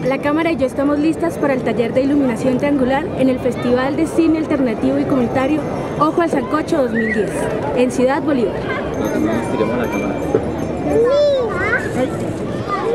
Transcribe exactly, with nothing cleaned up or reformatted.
La cámara y yo estamos listas para el taller de iluminación triangular en el Festival de Cine Alternativo y Comunitario Ojo al Sancocho dos mil diez, en Ciudad Bolívar. Nosotros nos tiramos a la cámara.